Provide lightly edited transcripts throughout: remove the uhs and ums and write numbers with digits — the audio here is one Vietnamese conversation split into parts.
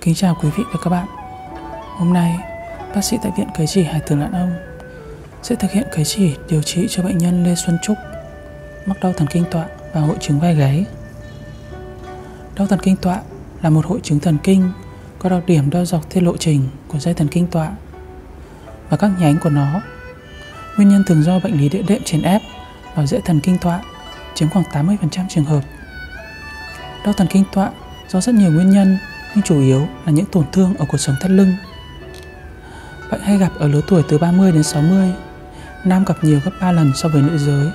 Kính chào quý vị và các bạn. Hôm nay, bác sĩ tại Viện Cấy Chỉ Hải Thượng Lãn Ông sẽ thực hiện cấy chỉ điều trị cho bệnh nhân Lê Xuân Trúc mắc đau thần kinh tọa và hội chứng vai gáy. Đau thần kinh tọa là một hội chứng thần kinh có đặc điểm đau dọc theo lộ trình của dây thần kinh tọa và các nhánh của nó. Nguyên nhân thường do bệnh lý địa đệm chèn ép vào rễ thần kinh tọa, chiếm khoảng 80% trường hợp. Đau thần kinh tọa do rất nhiều nguyên nhân, nhưng chủ yếu là những tổn thương ở cột sống thắt lưng. Bệnh hay gặp ở lứa tuổi từ 30 đến 60, nam gặp nhiều gấp 3 lần so với nữ giới.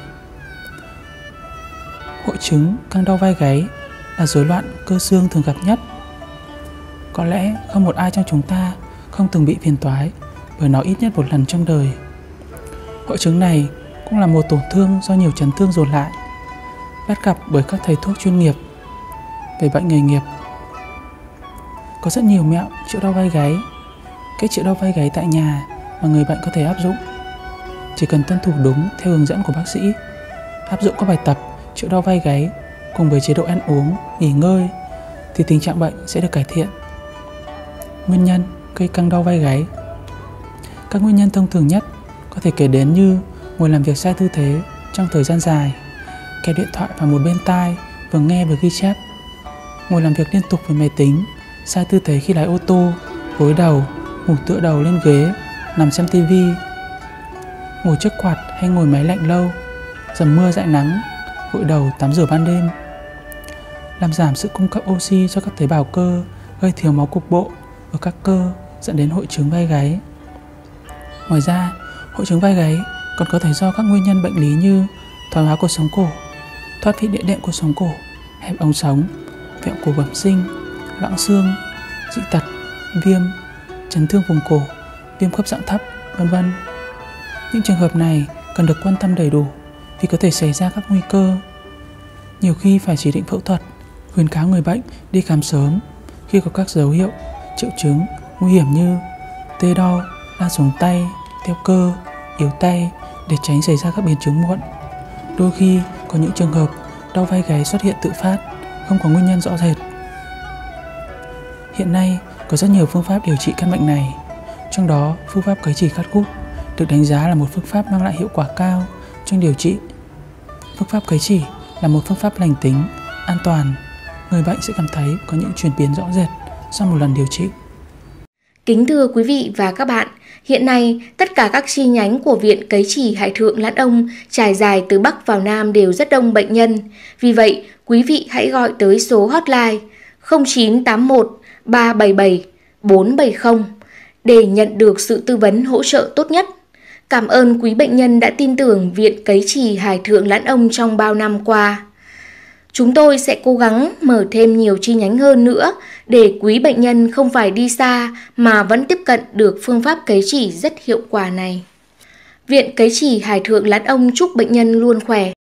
Hội chứng căng đau vai gáy là rối loạn cơ xương thường gặp nhất. Có lẽ không một ai trong chúng ta không từng bị phiền toái bởi nó ít nhất một lần trong đời. Hội chứng này cũng là một tổn thương do nhiều chấn thương dồn lại, bắt gặp bởi các thầy thuốc chuyên nghiệp về bệnh nghề nghiệp. Có rất nhiều mẹo chữa đau vai gáy, cách chữa đau vai gáy tại nhà mà người bệnh có thể áp dụng. Chỉ cần tuân thủ đúng theo hướng dẫn của bác sĩ, áp dụng các bài tập chữa đau vai gáy cùng với chế độ ăn uống, nghỉ ngơi thì tình trạng bệnh sẽ được cải thiện. Nguyên nhân gây căng đau vai gáy. Các nguyên nhân thông thường nhất có thể kể đến như ngồi làm việc sai tư thế trong thời gian dài, kẹp điện thoại vào một bên tai vừa nghe vừa ghi chép, ngồi làm việc liên tục với máy tính, sai tư thế khi lái ô tô, gối đầu, ngủ tựa đầu lên ghế, nằm xem tivi, ngồi trước quạt hay ngồi máy lạnh lâu, dầm mưa dại nắng, gội đầu tắm rửa ban đêm, làm giảm sự cung cấp oxy cho các tế bào cơ, gây thiếu máu cục bộ ở các cơ dẫn đến hội chứng vai gáy. Ngoài ra, hội chứng vai gáy còn có thể do các nguyên nhân bệnh lý như thoái hóa cột sống cổ, thoát vị địa đệm cột sống cổ, hẹp ống sống, vẹo cổ bẩm sinh, loãng xương, dị tật, viêm, chấn thương vùng cổ, viêm khớp dạng thấp, v.v. Những trường hợp này cần được quan tâm đầy đủ vì có thể xảy ra các nguy cơ. Nhiều khi phải chỉ định phẫu thuật, khuyến cáo người bệnh đi khám sớm khi có các dấu hiệu, triệu chứng nguy hiểm như tê đau, đau xuống tay, teo cơ, yếu tay để tránh xảy ra các biến chứng muộn. Đôi khi có những trường hợp đau vai gáy xuất hiện tự phát, không có nguyên nhân rõ rệt. Hiện nay có rất nhiều phương pháp điều trị căn bệnh này, trong đó phương pháp cấy chỉ cắt cút được đánh giá là một phương pháp mang lại hiệu quả cao trong điều trị. Phương pháp cấy chỉ là một phương pháp lành tính, an toàn, người bệnh sẽ cảm thấy có những chuyển biến rõ rệt sau một lần điều trị. Kính thưa quý vị và các bạn, hiện nay tất cả các chi nhánh của Viện Cấy Chỉ Hải Thượng Lãn Ông trải dài từ Bắc vào Nam đều rất đông bệnh nhân. Vì vậy, quý vị hãy gọi tới số hotline 0981 377 470 để nhận được sự tư vấn hỗ trợ tốt nhất. Cảm ơn quý bệnh nhân đã tin tưởng Viện Cấy Chỉ Hải Thượng Lãn Ông trong bao năm qua. Chúng tôi sẽ cố gắng mở thêm nhiều chi nhánh hơn nữa để quý bệnh nhân không phải đi xa mà vẫn tiếp cận được phương pháp cấy chỉ rất hiệu quả này. Viện Cấy Chỉ Hải Thượng Lãn Ông chúc bệnh nhân luôn khỏe.